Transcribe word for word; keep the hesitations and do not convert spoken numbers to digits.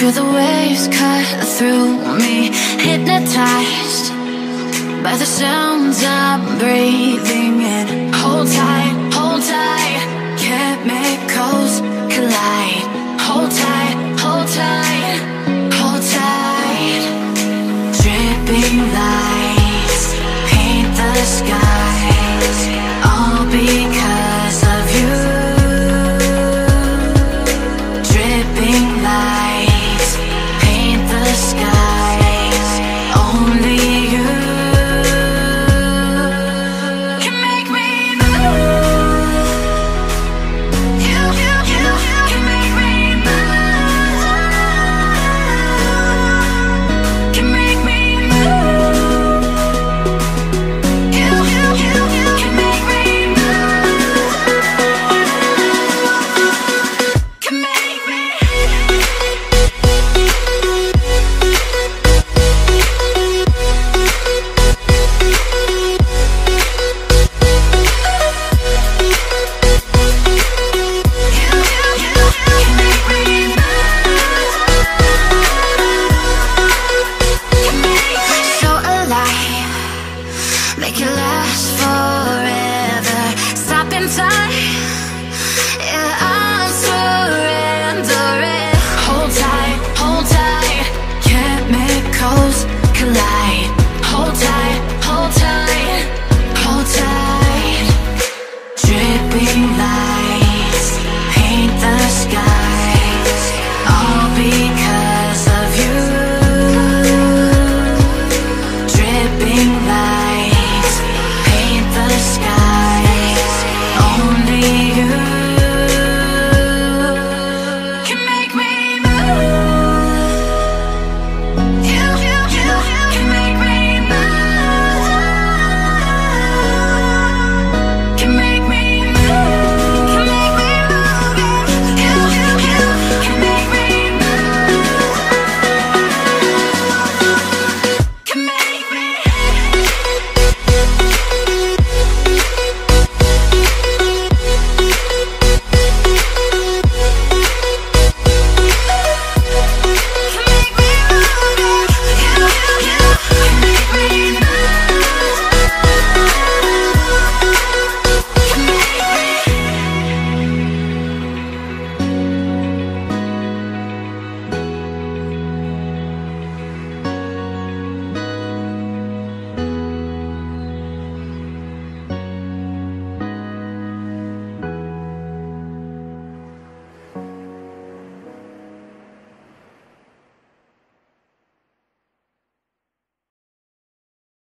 Feel the waves cut through me, hypnotized by the sounds I'm breathing in. Hold tight, hold tight, chemicals collide. Hold tight, hold tight, hold tight. Dripping lights paint the skies, all because of you. Dripping lights paint the skies, only you can make me move. You, you, you can make me move. Can make me move. You, you, you can make me move. Can make me. So alive, make it last forever. Stop in time.